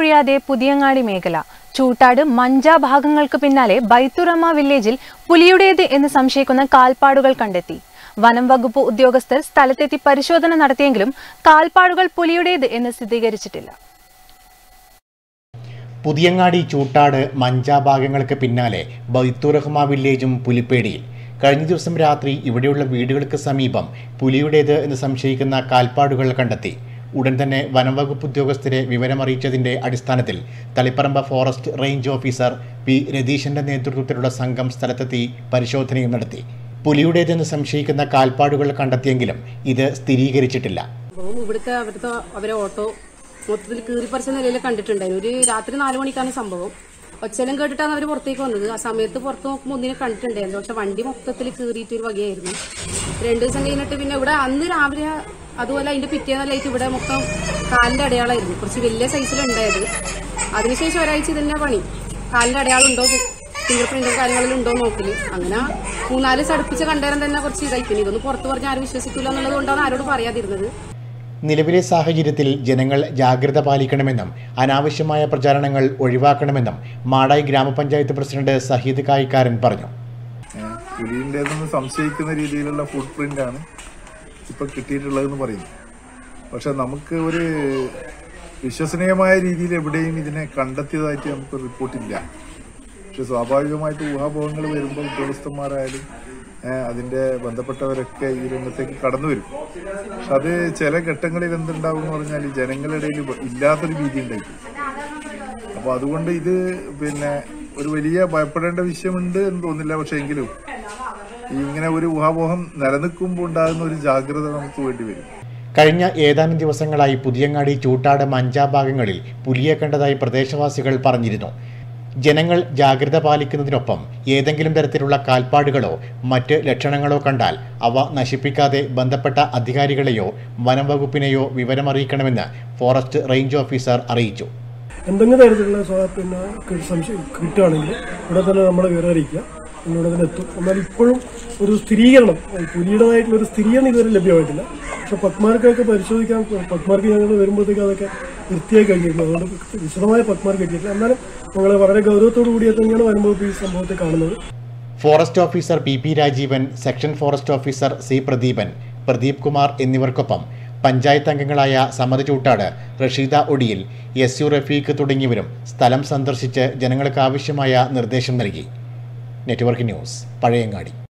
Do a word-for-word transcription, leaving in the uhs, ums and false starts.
അറിയാതെ പുതിയങ്ങാടി മേഖല ചൂട്ടാട് മഞ്ച ഭാഗങ്ങൾക്ക് പിന്നാലെ ബൈത്തുറമ വില്ലേജിൽ പുലിയുടേത് എന്ന് സംശയിക്കുന്ന കാൽപ്പാടുകൾ കണ്ടെത്തി. വനം വകുപ്പ് ഉദ്യോഗസ്ഥർ സ്ഥലത്തെത്തി പരിശോധന നടത്തിയെങ്കിലും കാൽപ്പാടുകൾ പുലിയുടേത് എന്ന് സ്ഥിരീകരിച്ചിട്ടില്ല. പുതിയങ്ങാടി ചൂട്ടാട് മഞ്ച ഭാഗങ്ങൾക്ക് പിന്നാലെ ബൈത്തുറഹ്മ വില്ലേജും പുലിപ്പേടിയിൽ. കഴിഞ്ഞ ദിവസം രാത്രി ഇവിടെയുള്ള വീടുകൾക്ക് സമീപം പുലിയുടേത് എന്ന് സംശയിക്കുന്ന കാൽപ്പാടുകൾ കണ്ടെത്തി. ഉടൻ തന്നെ വനംവകുപ്പ് ഉദ്യോഗസ്ഥരെ വിവരമറിയിച്ചതിന്റെ അടിസ്ഥാനത്തിൽ Taliparamba forest range officer P രതീശന്റെ നേതൃത്വത്തിലുള്ള സംഘം സ്ഥലത്തെത്തി പരിശോധനയും നടത്തി. പുലിയുടേതെന്ന് സംശയിക്കുന്ന കാൽപ്പാടുകൾ കണ്ടെത്തിയെങ്കിലും ഇത് സ്ഥിരീകരിച്ചിട്ടില്ല. ഇവിടുത്തെ അവിടുത്തെ അവരെ ഓട്ടോ മൊത്തത്തിൽ കീറിപ്പറിച്ച നിലയിൽ കണ്ടിട്ടുണ്ടായിരുന്നു. ഒരു രാത്രി നാലു മണിക്കാണ് സംഭവം. ഒച്ചലും കേട്ടിട്ടാണ് അവർ പുറത്തേക്ക് വന്നത്. ആ സമയത്ത് പുറത്ത് നോക്കുമ്പോൾ ഒന്നിനെ കണ്ടിട്ടുണ്ടായിരുന്നു. പക്ഷെ വണ്ടി മൊത്തത്തിൽ കീറിയിട്ട് ഒരു വകയായിരുന്നു. രണ്ടു ദിവസം കഴിഞ്ഞിട്ട് പിന്നെ ഇവിടെ അന്ന് രാവിലെ അതുപോലെ അതിന്റെ പിറ്റേന്നല്ലായിട്ട് ഇവിടെ മൊത്തം കാലിന്റെ അടയാളമായിരുന്നു. കുറച്ച് വലിയ സൈസിലുണ്ടായത്. അതിനുശേഷം ഒരാഴ്ച തന്നെ പണി കാലിന്റെ അടയാളം ഉണ്ടോ, ഫിംഗർ പ്രിന്റും കാര്യങ്ങളിലും ഉണ്ടോ നോക്കല്. അങ്ങനെ മൂന്നാല് അടുപ്പിച്ച് കണ്ടേരം തന്നെ കുറച്ച് ഇതായിക്കുന്നു. ഇതൊന്നും പുറത്ത് പറഞ്ഞ് ആരും വിശ്വസിക്കില്ല എന്നുള്ളത് കൊണ്ടാണ് ആരോട് പറയാതിരുന്നത്. നിലവിലെ സാഹചര്യത്തിൽ ജനങ്ങൾ ജാഗ്രത പാലിക്കണമെന്നും അനാവശ്യമായ പ്രചാരണങ്ങൾ ഒഴിവാക്കണമെന്നും മാടായി ഗ്രാമപഞ്ചായത്ത് പ്രസിഡന്റ് സഹീദ് കായിക്കാരൻ പറഞ്ഞു. പുലിയുടേതെന്ന് സംശയിക്കുന്ന രീതിയിലുള്ള ഫുട് പ്രിന്റ് ആണ് ഇപ്പൊ കിട്ടിയിട്ടുള്ളതെന്ന് പറയുന്നു. പക്ഷെ നമുക്ക് ഒരു വിശ്വസനീയമായ രീതിയിൽ എവിടെയും ഇതിനെ കണ്ടെത്തിയതായിട്ട് നമുക്ക് റിപ്പോർട്ടില്ല. പക്ഷെ സ്വാഭാവികമായിട്ട് ഊഹാപോഹങ്ങൾ വരുമ്പോൾ ഉദ്യോഗസ്ഥന്മാരായാലും അതിന്റെ ബന്ധപ്പെട്ടവരൊക്കെ ഈ രംഗത്തേക്ക് കടന്നു വരും. പക്ഷെ അത് ചില ഘട്ടങ്ങളിൽ എന്തുണ്ടാവും എന്ന് പറഞ്ഞാൽ ജനങ്ങളുടെ ഇടയിൽ ഇല്ലാത്തൊരു ഭീതി ഉണ്ടായിരിക്കും. അപ്പൊ അതുകൊണ്ട് ഇത് പിന്നെ ഒരു വലിയ ഭയപ്പെടേണ്ട വിഷയമുണ്ട് എന്ന് തോന്നില്ല. പക്ഷെ എങ്കിലും ഇങ്ങനെ ഒരു ഊഹാപോഹം നിലനിൽക്കുമ്പോൾ ഉണ്ടാകുന്ന ഒരു ജാഗ്രത നമുക്ക് വേണ്ടി വരും. കഴിഞ്ഞ ഏതാനും ദിവസങ്ങളായി പുതിയങ്ങാടി ചൂട്ടാട് മഞ്ച ഭാഗങ്ങളിൽ പുലിയെ കണ്ടതായി പ്രദേശവാസികൾ പറഞ്ഞിരുന്നു. ജനങ്ങൾ ജാഗ്രത പാലിക്കുന്നതിനൊപ്പം ഏതെങ്കിലും തരത്തിലുള്ള കാൽപ്പാടുകളോ മറ്റ് ലക്ഷണങ്ങളോ കണ്ടാൽ അവ നശിപ്പിക്കാതെ ബന്ധപ്പെട്ട അധികാരികളെയോ വനം വകുപ്പിനെയോ വിവരമറിയിക്കണമെന്ന് ഫോറസ്റ്റ് റേഞ്ച് ഓഫീസർ അറിയിച്ചു. എന്തെങ്കിലും തരത്തിലുള്ള പിന്നെ സംശയം കിട്ടുകയാണെങ്കിൽ ഇവിടെ തന്നെ നമ്മളെ വിവരം അറിയിക്കുക. ഇവിടെ തന്നെ എത്തും. എന്നാൽ ഇപ്പോഴും ഒരു സ്ഥിരീകരണം, പുലിയുടേതായിട്ടുള്ള ഒരു സ്ഥിരീകരണം ഇതുവരെ ലഭ്യമായിട്ടില്ല. പക്ഷെ പത്മാർക്കൊക്കെ പരിശോധിക്കാൻ പത്മാർക്ക് ഞങ്ങൾ വരുമ്പോഴത്തേക്ക് അതൊക്കെ വൃത്തിയായി കഴിഞ്ഞിരുന്നു. അതുകൊണ്ട് വിശദമായ പത്മാർക്ക് എത്തിയിട്ടില്ല. എന്നാലും ഞങ്ങൾ വളരെ ഗൗരവത്തോടു കൂടിയ തന്നെയാണ് വരുമ്പോൾ ഈ സംഭവത്തെ കാണുന്നത്. Forest officer P P Rajeevan, section forest officer C Pradeepan, Pradeep Kumar എന്നിവർക്കൊപ്പം പഞ്ചായത്ത് അംഗങ്ങളായ സമദ് ചൂട്ടാട്, റഷീദ ഒടിയിൽ, എസ് യു റഫീഖ് തുടങ്ങിയവരും സ്ഥലം സന്ദർശിച്ച് ജനങ്ങൾക്ക് ആവശ്യമായ നിർദ്ദേശം നൽകി. Network news, Pazhayangadi.